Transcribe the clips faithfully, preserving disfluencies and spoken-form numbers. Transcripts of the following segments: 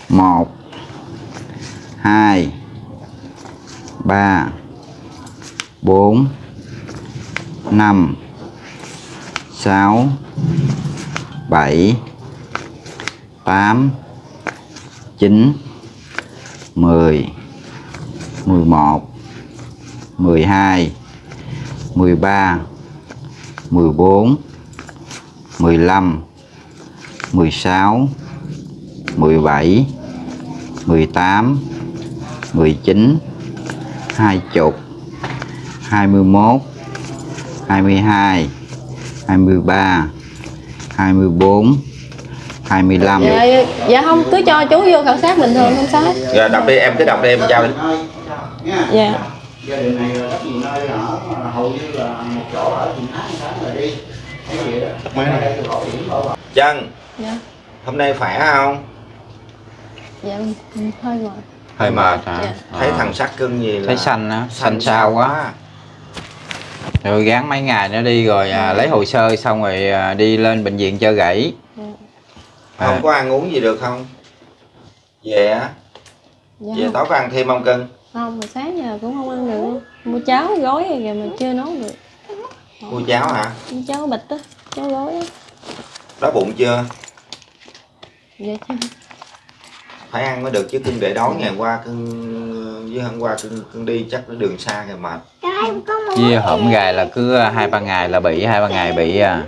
một, hai, ba, bốn, năm, sáu, bảy, tám, chín, mười, mười một, mười hai, mười ba, mười bốn, mười lăm, mười sáu, mười bảy, mười tám, mười chín, hai mươi, hai mươi mốt, hai mươi hai, hai mươi ba, hai mươi bốn, hai mươi lăm. Dạ, dạ không, cứ cho chú vô khảo sát bình thường không sao hết. Dạ đọc đi, em cứ đọc đi em trao đi. Dạ. Gia đình này rất nhiều nơi ở, hầu như là một chỗ ở thì tháng tháng rồi đi. Cái gì đó. Trân. Dạ. Hôm nay khỏe không? Dạ hơi mệt. Hơi mệt hả? Dạ. Thấy thằng sắc cưng gì là Thấy xanh á, xanh xao quá. Rồi gán mấy ngày nữa đi rồi à, lấy hồ sơ xong rồi à, đi lên bệnh viện cho gãy. Dạ. Không À. có ăn uống gì được không? Về á. Dạ Về không. tối có ăn thêm không cưng? Không, mà sáng giờ cũng không ăn được. Mua cháo gói kìa mà chưa nấu được. Mua cháo hả? Mua cháo bịch á, cháo gói á. Đói bụng chưa? Dạ chưa. Phải ăn mới được chứ cưng để đói ngày qua cưng với hôm qua cưng, cưng đi chắc nó đường xa rồi mệt. Với hổm gài là cứ hai ba ngày là bị, hai ba ngày bị à.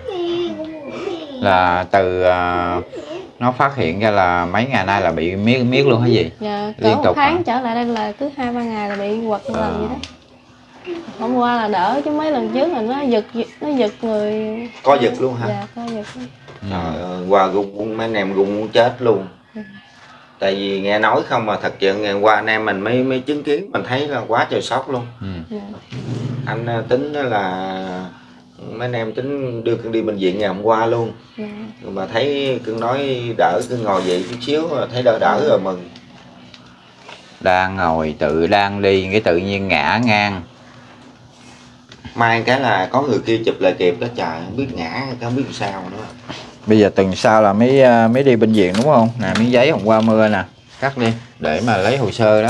Là từ à, nó phát hiện ra là mấy ngày nay là bị miết miết luôn hả gì? Dạ, liên cỡ tục một tháng hả? trở lại đây là cứ hai ba ngày là bị quật một À. lần vậy đó. Hôm qua là đỡ chứ mấy lần trước là nó giật nó giật người. Co giật luôn hả? Dạ, co giật. Trời ơi, qua gung mấy anh em gung muốn chết luôn. Ừ. Tại vì nghe nói không mà thật sự ngày qua anh em mình mới mới chứng kiến, mình thấy là quá trời sốc luôn. Ừ. Dạ. Anh tính đó là mấy anh em tính đưa cưng đi bệnh viện ngày hôm qua luôn. Dạ. Nhưng mà thấy cưng nói đỡ, cưng ngồi dậy chút xíu thấy đỡ đỡ rồi mừng. Đang ngồi tự đang đi cái tự nhiên ngã ngang. May cái là có người kia chụp lại kịp đó, trời không biết ngã không biết sao nữa. Bây giờ tuần sau là mới mới đi bệnh viện đúng không? Nè miếng giấy hôm qua mưa nè, cắt đi để mà lấy hồ sơ đó.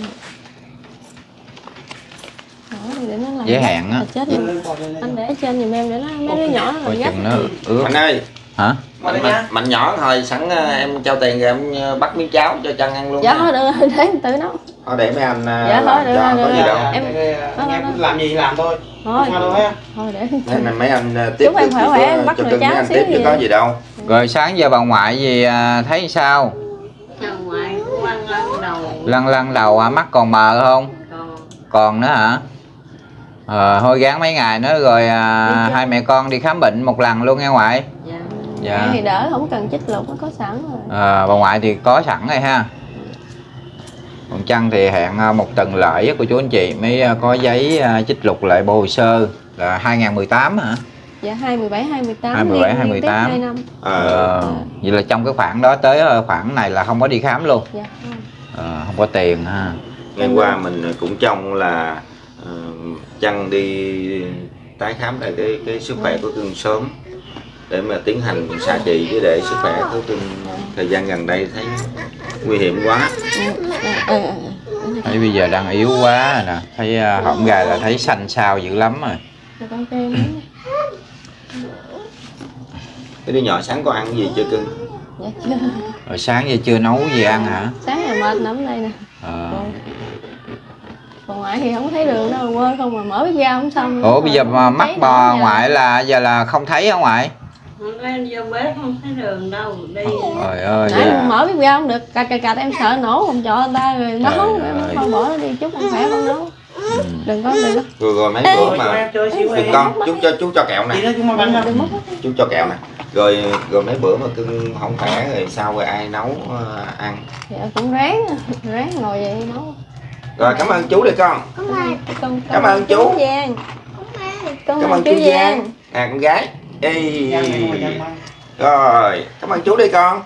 Đó, thì để nó làm Giới hạn á. chết rồi. Anh để ở trên giùm em để nó mấy đứa nhỏ nó Coi gấp. chừng nó ướt. Mạnh ơi, Hả? mạnh, mạnh, mạnh nhỏ thôi, sẵn em trao tiền rồi em bắt miếng cháo cho Trân ăn luôn. Dạ thôi được rồi, để em tự nấu. Thôi để mấy anh Dạ, làm thôi, được cho rồi, có được gì rồi. đâu. Em- Anh em làm gì làm thôi. Thôi, Thôi á. thôi để Mấy anh, mấy anh tiếp Chúc em được khỏe thì khỏe, có- bắt cho nồi cưng cháo mấy anh xíu tiếp chứ gì có vậy? gì đâu. Rồi sáng giờ bà ngoại gì à, thấy sao? Bà ngoại cũng lăn lăn đầu. Lăn lăn đầu à, mắt còn mờ không? Còn Còn nữa hả? Ờ, thôi gán mấy ngày nữa rồi à, hai mẹ con đi khám bệnh một lần luôn nghe ngoại. dạ. Dạ. Em thì đỡ, không cần chích lục, nó có sẵn rồi. À, bà ngoại thì có sẵn rồi ha. Còn Trân thì hẹn à, một tuần lại của chú anh chị mới à, có giấy à, chích lục lại bộ hồ sơ là hai không một tám hả? Dạ hai mười bảy, hai mười tám. hai mười bảy, hai mười tám. hai năm. Ờ, Ờ, vậy là trong cái khoảng đó tới à, khoảng này là không có đi khám luôn. Dạ không. Ờ, không có tiền ha. ngày qua mình cũng trông là uh, Trân đi tái khám lại cái cái sức khỏe của cưng sớm để mà tiến hành xạ trị, chứ để sức khỏe của cưng thời gian gần đây thấy nguy hiểm quá. Ừ, ừ, ừ. Thấy bây giờ đang yếu quá rồi nè, thấy à, hổm gà là thấy xanh xao dữ lắm rồi. Rồi con kem nữa. Cái đứa nhỏ sáng có ăn cái gì chưa cưng? Dạ chưa. Rồi sáng giờ chưa nấu gì ăn hả? Sáng ngày mệt lắm đây nè. Ờ. Còn ngoại thì không thấy đường đâu, quên không mà mở bếp ga không xong. Ủa bây giờ mà mắt Thấy bà nữa, ngoại là giờ là không thấy hả ngoại? Hôm nay vô bếp không thấy đường đâu. Đi. Trời ơi. nãy Dạ. mở bếp ga không được, cà cà cà em sợ nổ phòng trọ người ta rồi nấu, Trời ơi. thôi bỏ nó đi, chút không khỏe không nấu. Ừ. Đừng có đừng có. Rồi rồi mấy bữa mà đừng con, chú cho chú cho kẹo Chị nè, nói chúng mà bánh không? Đừng mất. chú cho kẹo nè. Rồi rồi mấy bữa mà cưng không khỏe rồi sao rồi ai nấu ờ, ăn? Dạ cũng ráng, ráng ngồi vậy nấu. Rồi cảm ơn chú đi con. Con, Cảm ơn chú. Giang. Con Cảm ơn chú Giang. À con gái. Ê. Rồi cảm ơn chú đi con.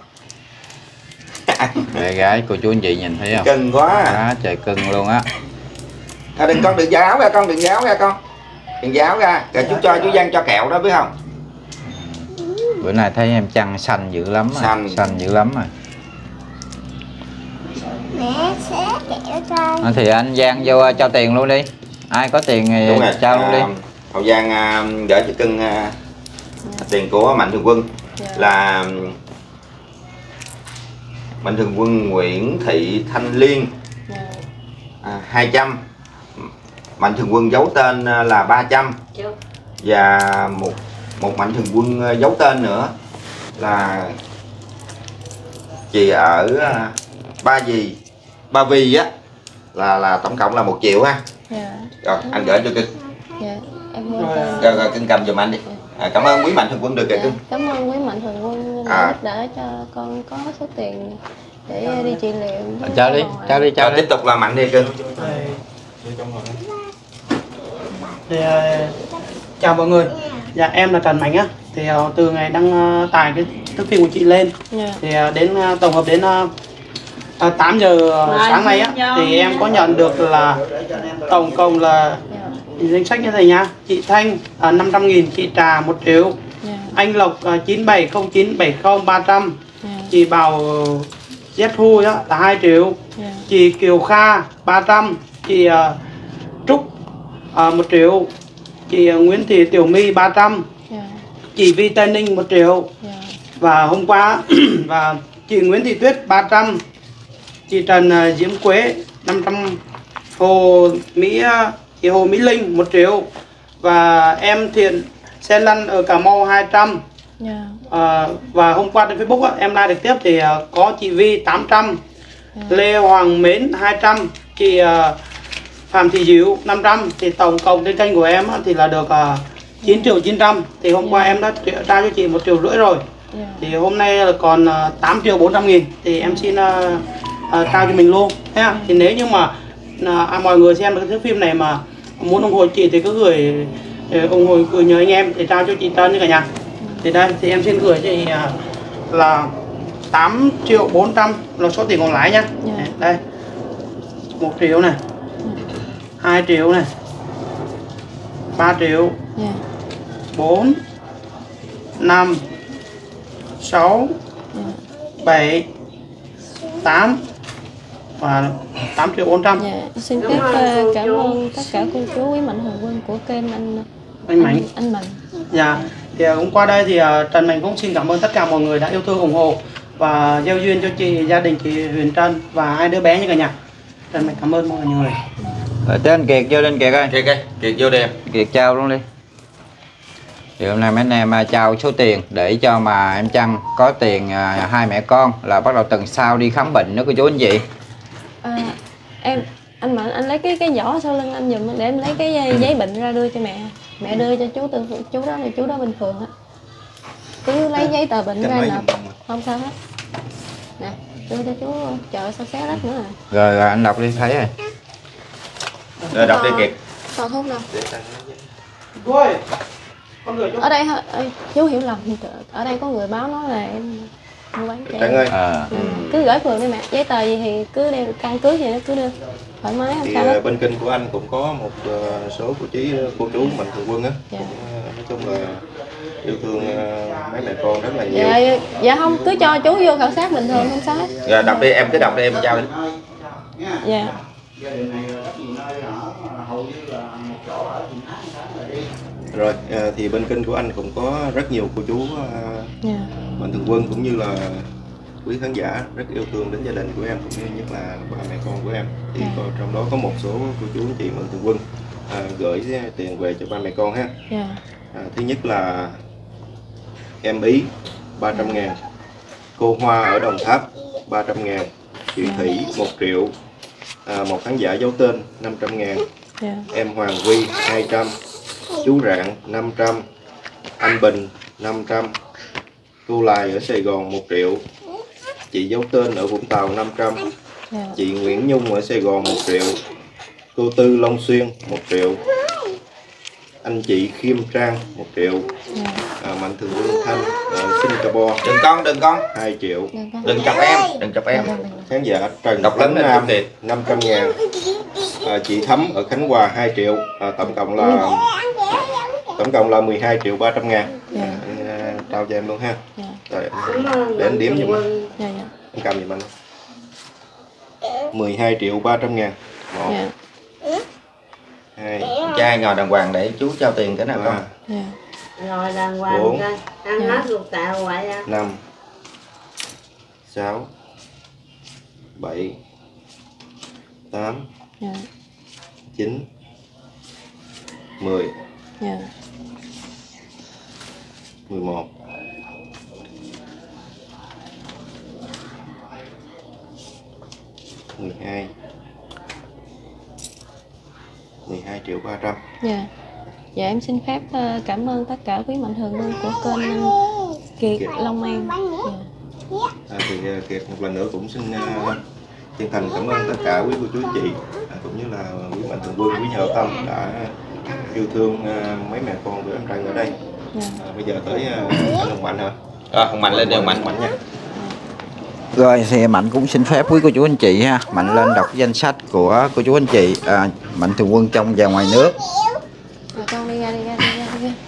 Mẹ gái cô chú anh chị nhìn thấy không? Cưng quá. Đó, trời cưng luôn á. À, đừng con đừng giáo ra con, đừng giáo ra con, đừng giáo ra. Rồi chú cho chú Giang cho kẹo đó biết không? Bữa nay thấy em Trân xanh dữ lắm rồi. Xanh. Xanh dữ lắm rồi. Mẹ sẽ kẹo cho. À, thì anh Giang vô cho tiền luôn đi. Ai có tiền thì Đúng rồi. cho luôn đi. À, Hậu Giang à, gửi cho cưng à, tiền của Mạnh Thường Quân là Mạnh Thường Quân Nguyễn Thị Thanh Liên à, hai trăm, Mạnh Thường Quân giấu tên là ba trăm và một một Mạnh Thường Quân giấu tên nữa là chị ở Ba Vì Ba Vì á là là tổng cộng là một triệu ha. Dạ. Rồi anh gửi cho cưng. Dạ. Em quên tên. Rồi, rồi cưng cầm giùm anh đi. À, cảm ơn quý Mạnh Thường Quân được kìa Dạ. cưng. Cảm ơn quý Mạnh Thường Quân đã À. giúp đỡ cho con có số tiền để đi trị liệu. Cho đi, cho đi, cho Rồi, đi. tiếp tục là Mạnh đi cưng. Thì, uh, chào mọi người. Dạ em là Trần Mạnh á. Thì uh, từ ngày đăng uh, tải cái thức phim của chị lên Dạ. thì uh, đến uh, tổng hợp đến uh, uh, tám giờ uh, sáng nay á thì em có nhận được là tổng cộng là danh sách như thế nhá. Chị Thanh uh, năm trăm nghìn, chị Trà một triệu, Dạ. anh Lộc uh, chín bảy không chín bảy không ba trăm, Dạ. chị Bảo Z Thu đó là hai triệu, Dạ. chị Kiều Kha ba trăm, chị uh, Trúc uh, một triệu, chị uh, Nguyễn Thị Tiểu My ba trăm, Dạ. chị Vi Tây Ninh một triệu, Dạ. và hôm qua và chị Nguyễn Thị Tuyết ba trăm, chị Trần uh, Diễm Quế năm trăm, Hồ Mỹ uh, chị Hồ Mỹ Linh một triệu, và em Thiện Xe Lăn ở Cà Mau hai trăm. Dạ. À, và hôm qua trên Facebook á, em like được tiếp thì uh, có chị Vi tám trăm, Dạ. Lê Hoàng Mến hai trăm, chị uh, Phạm Thị Diệu năm trăm. Thì tổng cộng trên kênh của em á, thì là được uh, chín triệu chín trăm. Thì hôm qua em đã trao cho chị một triệu rưỡi rồi. Dạ. Thì hôm nay là còn uh, tám triệu bốn trăm nghìn. Thì em xin uh, uh, trao cho mình luôn ha. Thì nếu như mà uh, mọi người xem được cái thước phim này mà muốn ủng hộ chị thì cứ gửi uh, ủng hộ gửi nhờ anh em thì trao cho chị tên như cả nhà. Thì đây thì em xin gửi cho chị uh, là tám triệu bốn trăm là số tiền còn lại nhá. Dạ. Đây một triệu này, hai triệu này, ba triệu, Dạ. bốn, năm, sáu, Dạ. bảy, tám và tám triệu bốn trăm. Dạ. Xin phép uh, cảm ơn tất cả cô chú quý Mạnh Thường Quân của kênh anh Anh Mạnh. Anh Mạnh. Dạ. Thì uh, hôm qua đây thì uh, Trần Mạnh cũng xin cảm ơn tất cả mọi người đã yêu thương ủng hộ và gieo duyên cho chị, gia đình chị Huyền Trân và hai đứa bé như cả nhà. Trần Mạnh cảm ơn mọi người. Rồi tới anh Kiệt vô lên Kiệt ơi. Kiệt ơi, Kiệt vô đi em. Kiệt trao luôn đi. Thì hôm nay mấy anh em trao số tiền để cho mà em Trân có tiền à, hai mẹ con là bắt đầu tuần sau đi khám bệnh nữa cô chú anh chị. À, em anh Mạnh anh lấy cái cái giỏ sau lưng anh giùm để em lấy cái giấy, giấy bệnh ra đưa cho mẹ. Mẹ đưa cho chú từ chú đó là chú đó bình thường á. Cứ lấy giấy tờ bệnh ra nộp. Không sao hết. Nè, đưa cho chú chợ sao xé rách nữa à. Rồi, rồi anh đọc đi thấy rồi. Rồi đọc đi Kiệt. Còn thuốc đâu? Ôi, con gửi cho Ở đây hả? Ê, chú hiểu lầm. Ở đây có người báo nói là em mua bán trẻ. Trân ơi. À. Ừ. Cứ gửi phường đi mẹ. Giấy tờ gì thì cứ đem căn cước gì nó cứ đưa. Thoải mái không Thì sao hết. bên kênh của anh cũng có một uh, số cô chú cô chú Mạnh Thường Quân á, Dạ. cũng uh, nói chung là yêu thương uh, mấy mẹ con rất là nhiều. Dạ, dạ không, cứ cho chú vô khảo sát bình thường không sao hết. Rồi đọc đi em, cứ đọc đi em trao đi. Dạ. Gia đình này rất nhiều nơi ở, hầu như là một chỗ ở thì tháng tháng rồi đi. Rồi uh, thì bên kênh của anh cũng có rất nhiều cô chú uh, Dạ. Mạnh Thường Quân cũng như là quý khán giả rất yêu thương đến gia đình của em cũng như nhất là ba mẹ con của em. Thì Dạ. có, trong đó có một số cô chú anh chị Mạnh Thường Quân uh, gửi tiền về cho ba mẹ con ha. Dạ. À, thứ nhất là em Ý ba trăm ngàn, cô Hoa ở Đồng Tháp ba trăm ngàn, chị Thủy một triệu, à, một khán giả giấu tên năm trăm ngàn, Dạ. em Hoàng Vi hai trăm, chú Rạng năm trăm, anh Bình năm trăm, cô Lai ở Sài Gòn một triệu, chị giấu tên ở Vũng Tàu năm trăm, Dạ. chị Nguyễn Nhung ở Sài Gòn một triệu, cô Tư Long Xuyên một triệu, anh chị Khiêm Trang một triệu, Dạ. à, Mạnh Thường Quân Thanh ở Singapore Đừng con, đừng con. hai triệu, Đừng con. Đừng chọc em, đừng chọc em. khán giả Trần Đọc lớn Tấn lên Nam Kiệt. năm trăm ngàn, à, chị Thắm ở Khánh Hòa hai triệu, à, tổng cộng là tổng cộng là mười hai triệu ba trăm ngàn. Dạ. À, anh à, trao cho em luôn ha. Dạ. Rồi để anh điếm giùm anh, Dạ. Dạ. anh cầm giùm anh. mười hai triệu ba trăm ngàn. Một, Dạ. hai, Trai ngồi đàng hoàng để chú trao tiền cái nào ba, con. Dạ. Rồi đàng hoàng Bốn. coi. Ăn Dạ. hết ruột tạo vậy á. năm, sáu, bảy, tám, Dạ. chín, mười, Dạ. mười một, mười hai, mười hai triệu ba trăm. Dạ. Dạ em xin phép ờ, cảm ơn tất cả quý mạnh thường quân của kênh anh Kiệt Kiệt. Long An. Dạ. À, thì à, Kiệt một lần nữa cũng xin à, chân thành cảm ơn tất cả quý cô chú anh chị, à, cũng như là quý mạnh thường quân, quý nhà hảo tâm đã yêu thương à, mấy mẹ con của em Trần ở đây. Dạ. À, bây giờ tới à, anh Hồng Mạnh hả? À, Hồng Mạnh lên đi Hồng Mạnh. Mạnh nha. Rồi thì Mạnh cũng xin phép quý cô chú anh chị ha, Mạnh lên đọc danh sách của cô chú anh chị à, mạnh thường quân trong và ngoài nước. Rồi con đi ra đi ra đi ra đi ra.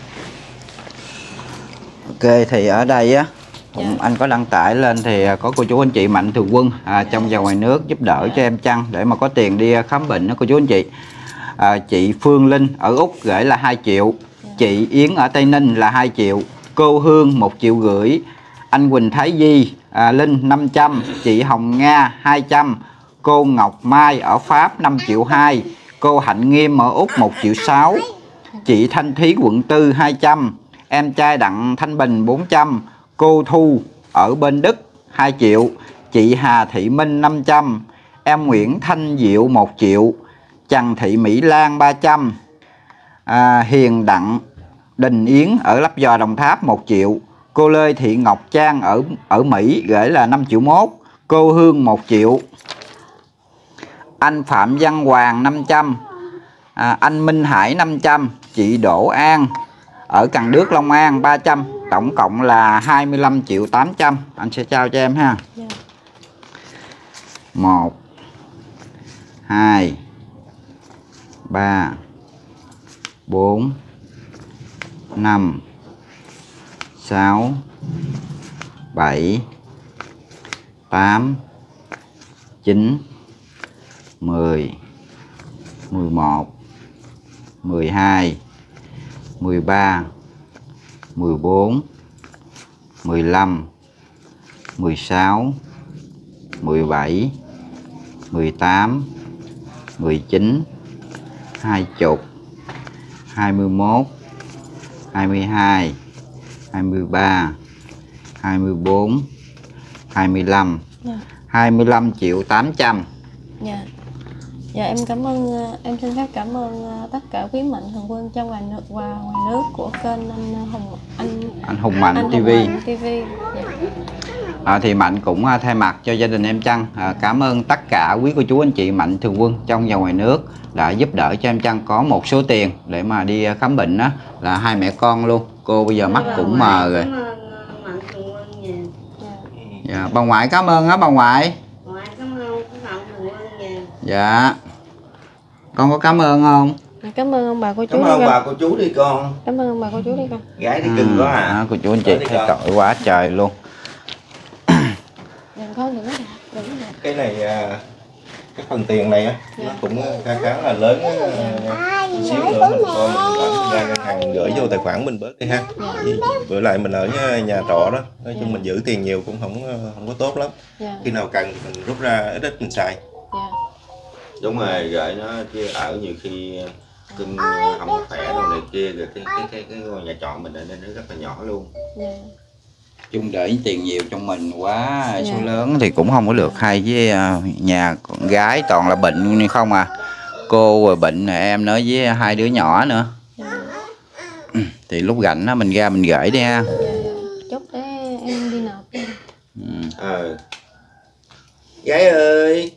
Ok, thì ở đây á cũng Dạ. anh có đăng tải lên thì có cô chú anh chị mạnh thường quân à, trong và ngoài nước giúp đỡ cho em Trăng để mà có tiền đi khám bệnh đó cô chú anh chị. À, chị Phương Linh ở Úc gửi là hai triệu, chị Yến ở Tây Ninh là hai triệu, cô Hương một triệu rưỡi, anh Quỳnh Thái Di à, Linh năm trăm, chị Hồng Nga hai trăm, cô Ngọc Mai ở Pháp năm triệu hai, cô Hạnh Nghiêm ở Úc một triệu sáu, chị Thanh Thí quận tư hai trăm, em trai Đặng Thanh Bình bốn trăm, cô Thu ở bên Đức hai triệu, chị Hà Thị Minh năm trăm, em Nguyễn Thanh Diệu một triệu, Trần Thị Mỹ Lan ba trăm, à, Hiền Đặng Đình Yến ở Lấp Vò Đồng Tháp một triệu, cô Lê Thị Ngọc Trang ở ở Mỹ gửi là năm triệu mốt, cô Hương một triệu, anh Phạm Văn Hoàng năm trăm, à, anh Minh Hải năm trăm, chị Đỗ An ở Cần Đước Long An ba trăm, tổng cộng là hai mươi lăm triệu tám trăm. Anh sẽ trao cho em ha. Dạ. Một, hai, ba, bốn, năm, sáu, bảy, tám, chín, mười, mười một, mười hai, mười ba, mười bốn, mười lăm, mười sáu, mười bảy, mười tám, mười chín, hai mươi, hai mươi mốt, hai mươi hai, hai mươi ba, hai mươi bốn, hai mươi lăm, Dạ. hai mươi lăm triệu tám trăm. Dạ. Dạ em cảm ơn ờ, em xin phép cảm ơn ờ, tất cả quý mạnh thường quân trong và nước và ngoài nước của kênh anh Hùng anh Anh Hùng Mạnh anh ti Hùng vi. Mạnh ti vi. Dạ. À, thì Mạnh cũng à, thay mặt cho gia đình em Trăng à, cảm ơn tất cả quý cô chú anh chị mạnh thường quân trong và ngoài nước đã giúp đỡ cho em Trăng có một số tiền để mà đi à, khám bệnh đó, là hai mẹ con luôn. Cô bây giờ mắt cũng mờ rồi. Cảm ơn mạnh thường quân nhiều. Dạ, bà ngoại cảm ơn á bà ngoại. Ngoại cảm ơn mạnh thường quân nhiều. Dạ. Con có cảm ơn không? Dạ, cảm ơn ông bà cô chú Cảm đi ơn con. bà cô chú đi con. Cảm ơn ông bà cô chú đi con. Gái thì cưng quá à. À, cô chú anh chị Đi thấy con. tội quá trời luôn. Đừng con đừng có đừng có đừng. Cái này à, cái phần tiền này á nó cũng khá khá là lớn á, chút xíu nữa mình coi mình ra ngân hàng mình gửi vô tài khoản mình bớt đi ha. Vì bữa lại mình ở nhà, nhà trọ đó, nói chung mình giữ tiền nhiều cũng không không có tốt lắm. Dạ. Khi nào cần thì mình rút ra ít ít mình xài. Dạ. Đúng rồi, gửi nó chứ ở nhiều khi cưng không có khỏe đâu này kia, rồi cái cái cái cái ngôi nhà trọ mình ở đây nó rất là nhỏ luôn. Dạ. Chung để tiền nhiều trong mình quá số Dạ. lớn thì cũng không có được hay, với à, nhà con gái toàn là bệnh không à, cô rồi bệnh rồi em nữa với hai đứa nhỏ nữa. Dạ. Thì lúc rảnh á mình ra mình gửi đi ha. Dạ. Chúc để em đi nộp. Ừ. Ờ. Gái ơi.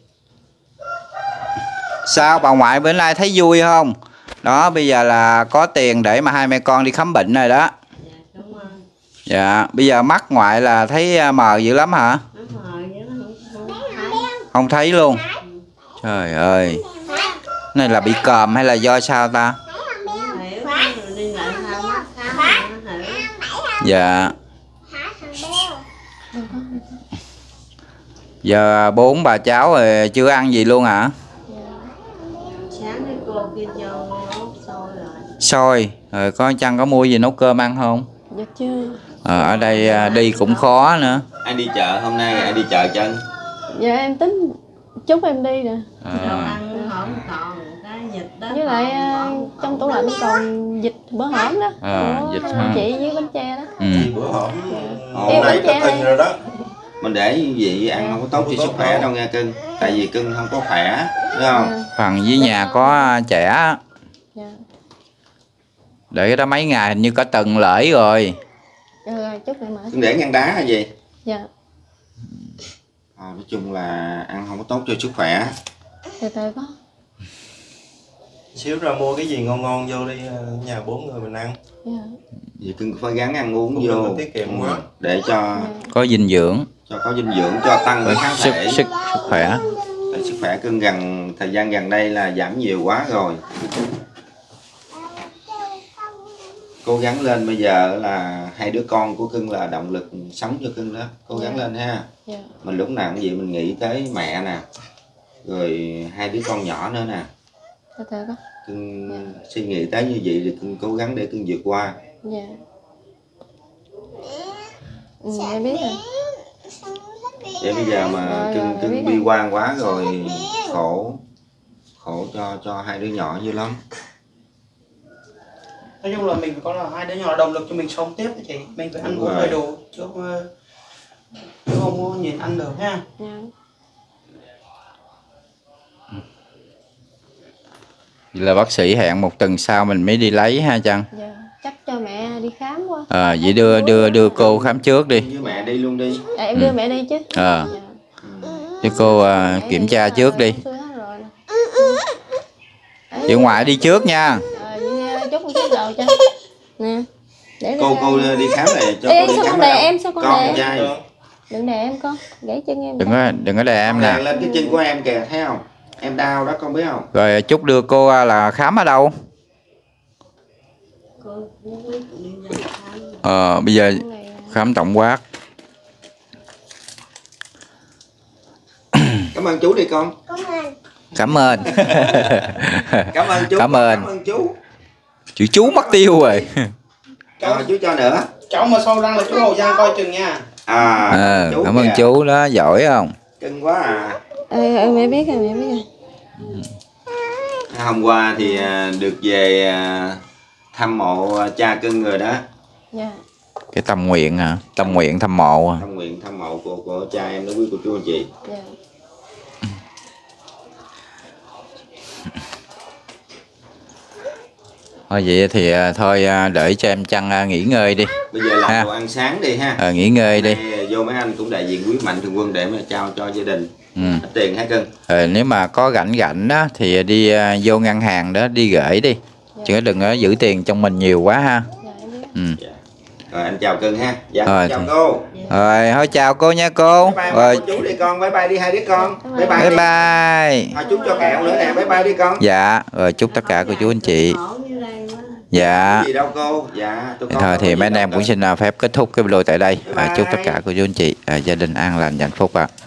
Sao bà ngoại bữa nay thấy vui không? Đó bây giờ là có tiền để mà hai mẹ con đi khám bệnh rồi đó. Dạ cảm ơn. Dạ bây giờ mắt ngoại là thấy mờ dữ lắm hả? Nó mời vậy nó không không thấy. Không thấy luôn. Trời ơi. Này là bị còm hay là do sao ta? Không hiểu rồi đi lại sao mắt khám nó hiểu. Dạ. Giờ bốn bà cháu rồi chưa ăn gì luôn hả? Sáng cái cô kia vô nấu xôi rồi. Xôi, rồi có Trăng có mua gì nấu cơm ăn không? Dạ chưa. Ờ, ở đây đi cũng khó nữa. Ai đi chợ hôm nay, ai đi chợ Trân? Dạ em tính chúc em đi nè. Đồ À, ăn hổm còn cái vịt đó. Với lại à, trong tủ lạnh còn vịt bữa hổm đó. À, của vịt ha. chị với bánh tre đó. ừ. Thì bữa hổm Yêu hôm nay bánh tre có tin rồi đó. Mình để như vậy ăn không có tốt cho sức khỏe đâu nghe cưng. Tại vì cưng không có khỏe, đúng không? Dạ. Phần dưới nhà có trẻ Dạ. để cái đó mấy ngày hình như có tuần lễ rồi. Ừ, rồi chúc ngày mở. Cưng để ngăn đá hay gì? Dạ. À, nói chung là ăn không có tốt cho sức khỏe. Từ từ có. Xíu ra mua cái gì ngon ngon vô đi, nhà bốn người mình ăn. Dạ. Vì cưng phải gắng ăn uống Không đừng vô có tiết kiệm quá. để cho Có dinh dưỡng, cho có dinh dưỡng, cho tăng cái kháng sức, thể. sức, sức khỏe. Tại sức khỏe cưng gần thời gian gần đây là giảm nhiều quá rồi. Cố gắng lên, bây giờ là hai đứa con của cưng là động lực sống cho cưng đó. Cố gắng lên ha. Dạ. Mình lúc nào cũng vậy, mình nghĩ tới mẹ nè, rồi hai đứa con nhỏ nữa nè. Từ từ có. Cưng suy nghĩ tới như vậy thì cưng cố gắng để cưng vượt qua. Dạ. Ừ, em biết rồi. Để bây giờ mà Rồi, cưng rồi, biết cưng rồi. bi quan quá rồi khổ khổ cho cho hai đứa nhỏ dữ lắm. Nói chung là mình phải có là hai đứa nhỏ là động lực cho mình sống tiếp đó chị. Mình phải ăn Đúng uống rồi. đầy đủ chứ không, chứ không có nhìn ăn được ha. Dạ. Vậy là bác sĩ hẹn một tuần sau mình mới đi lấy ha Trăng? Dạ. Chắc cho mẹ đi khám quá. À, vậy đưa đưa đưa cô khám trước đi. Với mẹ đi luôn đi. À, em đưa mẹ đi chứ. À, Dạ. cho cô à, kiểm tra trước đi. Xui hết rồi nè. Chị ngoại đi trước nha. Rồi vậy chút một chút đầu cho. Nè. Để Cô ra- cô đi khám này cho Ê, cô đi sao khám con ở đè đâu? em, sao con Con đè em? trai. Đừng đè em con, gãy chân em. Đừng có đừng có đè em Đè nè. lên cái chân của em kìa, thấy không? Em đau đó con biết không? Rồi Chúc đưa cô à, là khám ở đâu? Cô không biết đi ra khám. Ờ, bây giờ khám tổng quát. Cảm ơn chú đi con. Cảm ơn. Cảm ơn chú. Cảm ơn. Cảm ơn chú. Chữ chú mất tiêu rồi. Cho chú cho nữa. Cháu mà sâu răng là chú Hậu Giang coi chừng nha. À, À, chú cảm ơn kìa. chú đó, giỏi không? Cưng quá à. Ừ, ừ, mẹ biết rồi, mẹ biết rồi. Hôm qua thì à, được về à, thăm mộ à, cha cưng rồi đó. Dạ. Cái tâm nguyện hả? Tâm nguyện thăm mộ à? Thăm nguyện thăm mộ của của cha em đó quý cô chú anh chị. Dạ. Thôi vậy thì à, thôi à, để cho em Trăng à, nghỉ ngơi đi. Bây giờ làm Ha. đồ ăn sáng đi ha. Ờ, nghỉ ngơi đi. Nay vô mấy anh cũng đại diện quý mạnh thường quân để mà trao cho gia đình Ừ. ít tiền hả cưng? Ờ, nếu mà có rảnh rảnh đó thì đi à, vô ngân hàng đó đi gửi đi. Chứ đừng có giữ tiền trong mình nhiều quá ha. Dạ, em biết. Ừ. Dạ. Rồi anh chào cưng ha. Dạ Rồi, chào thì- cô. Rồi thôi chào cô nha cô. Bye bye Rồi cô chú đi con. Bye bye đi hai đứa con. Bye bye. bye đi. bye. Thôi chúc cho kẹo nữa nè. Bye bye đi con. Dạ, rồi chúc tất cả cô chú anh chị. Khổ như đây quá. Dạ. Gì đâu cô. Dạ tụi con Thôi không có thì gì mấy anh đâu em cưng. cũng xin à, phép kết thúc cái video tại đây. Bye À, chúc tất bye. cả cô chú anh chị à, gia đình an lành hạnh phúc ạ.